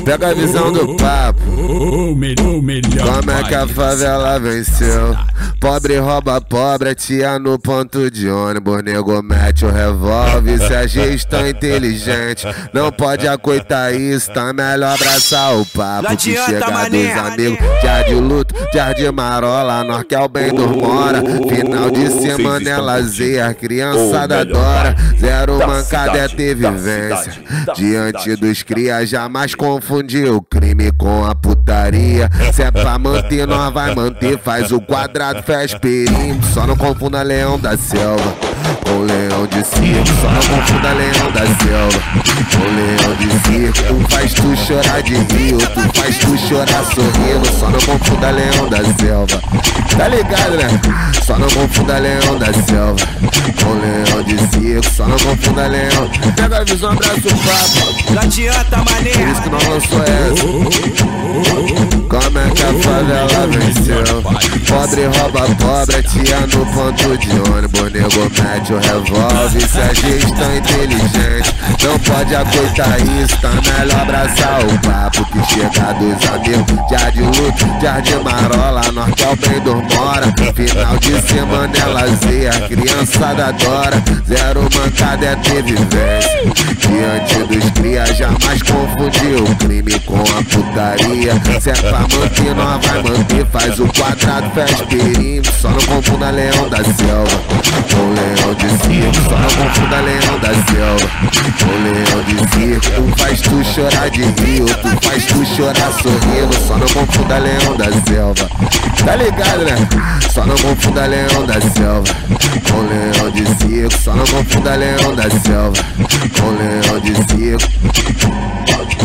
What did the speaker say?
Pega a visão do papo. Como é que a favela venceu? Pobre rouba pobre, tia no ponto de ônibus. Nego mete o revólver, se a gestão inteligente não pode acoitar isso, tá melhor abraçar o papo. Que chega dos amigos, dia de luto, dia de marola. Nós quer o bem dos mora, final de semana é lazer, a criançada adora. Zero mancada é ter vivência, diante dos cria jamais confundir o crime com a putaria. Se é pra manter, nós vai manter, faz o quadrado, fecha perímetro. Só não confunda leão da selva com leão de circo, só não confunda leão da selva com leão de circo. Um faz tu chorar de rir, outro faz tu chorar sorrindo. Só não confunda leão da selva, tá ligado, né? Só não confunda leão da selva com leão de circo, só não confunda leão. Pega a visão, abraça o papo. Não adianta, mané. Por isso que nós lançou essa. Como é que a favela venceu? Pobre rouba pobre, tia no ponto de ônibus. Nego mete o revólver, se a gestão inteligente não pode acoitar isso, tá melhor abraçar o papo. Que chega dos amigos, dia de luto, dia de marola. Nós quer o bem dos mora, final de semana é lazer, a criançada adora. Zero mancada é ter vivência, diante dos cria jamais confundir o crime com a putaria. Se é pra manter, nós vai manter, faz o quadrado, fecha perímetro. Só não confunda leão da selva com leão de circo, só não confunda leão da selva com leão de circo. Um faz tu chorar de rir, outro faz tu chorar sorrindo. Só não confunda leão da selva, tá ligado, né? Só não confunda leão da selva com leão de circo, só não confunda leão da selva com leão de circo.